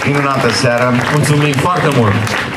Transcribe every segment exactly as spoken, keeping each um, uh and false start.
Minunată seară. Mulțumim foarte mult.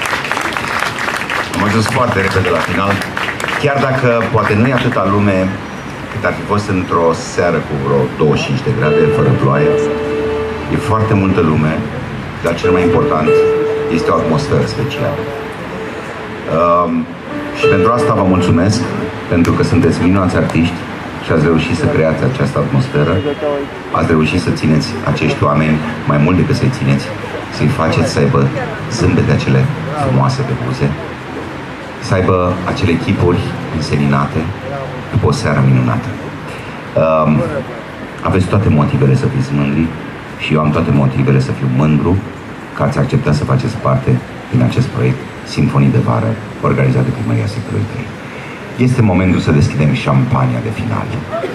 Am ajuns foarte repede la final. Chiar dacă poate nu e atâta lume cât ar fi fost într-o seară cu vreo douăzeci și cinci de grade, fără ploaie, e foarte multă lume, dar cel mai important este o atmosferă specială. Um, și pentru asta vă mulțumesc, pentru că sunteți minunați artiști și ați reușit să creați această atmosferă, ați reușit să țineți acești oameni, mai mult decât să-i țineți, să-i faceți să aibă zâmbete acele frumoase pe buze, să aibă acele chipuri înseninate după o seară minunată. Um, aveți toate motivele să fiți mândri și eu am toate motivele să fiu mândru că ați acceptat să faceți parte din acest proiect Simfonii de Vară organizat de Primăria Sectorului trei. Este momentul să deschidem șampania de final.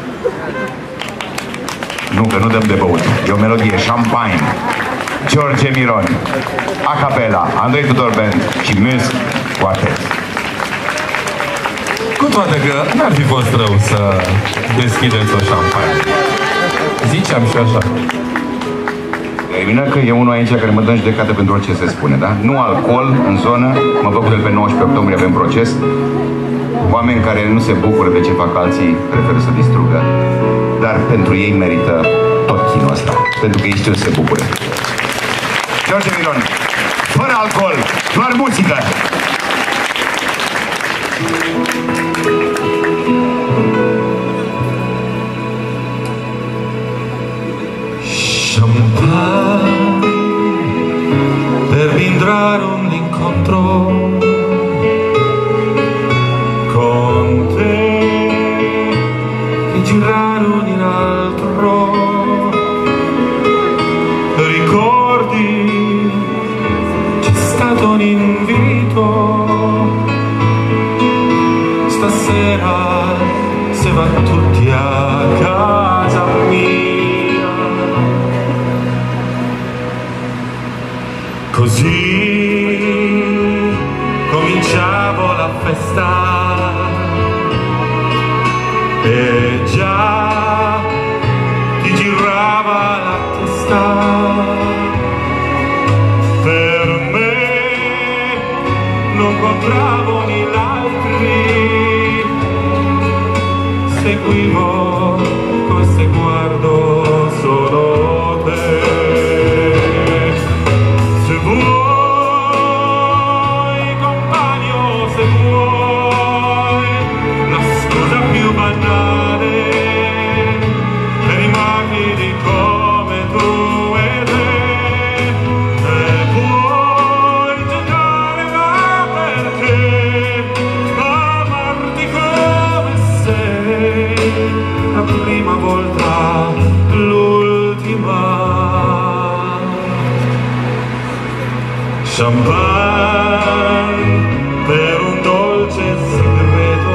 Nu, că nu dăm de băut. E o melodie, Champagne. George Miron, a cappella, Andrei Tudor Band și Musk Quartet. Cu toate că n-ar fi fost rău să deschideți o șampanie. Ziceam și așa. E bine că e unul aici care mă dă în judecată pentru orice se spune, da? Nu alcool în zonă, mă văd că pe nouăsprezece octombrie avem proces. Oameni care nu se bucură de ce fac alții, preferă să distrugă. Dar pentru ei merită tot chinul ăsta, pentru că ei știu să se bucure. George Miron, fără alcool, doar muzică! Champagne per brindare un incontro con te e girare un in altro. Ricordi, c'è stato un invito stasera, se van tutti a casa mia. Così cominciavo la festa e già ti girava la testa. Per me non compravo ni l'altri, seguivo con sguardo solo te. Se vuoi compagno, se vuoi la scusa più banale per immagini come tu e te, e puoi giocare ma perché amarti come sei la prima volta, l'ultima. Champagne per un dolce segreto,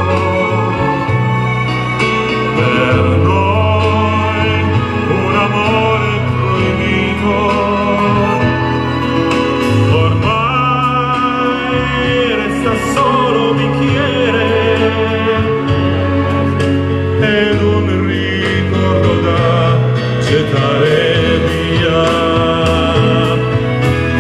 per noi un amore proibito. Ormai resta solo un bicchiere ed un ricordo da gettare via. Lo so, mi guardare, lo so, non ti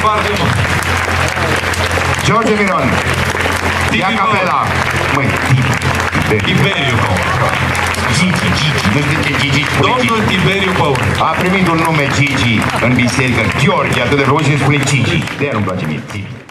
foarte mult! George Miron! Ia capela! Măi, Tiberiu Paul. Gigi, Gigi, nu știu ce Gigi spune. Domnul Tiberiu Paul. A primit un nume Gigi în biserică. Gheorghe, atât de frumos și îmi spune Gigi. De aia nu-mi place mie, Gigi.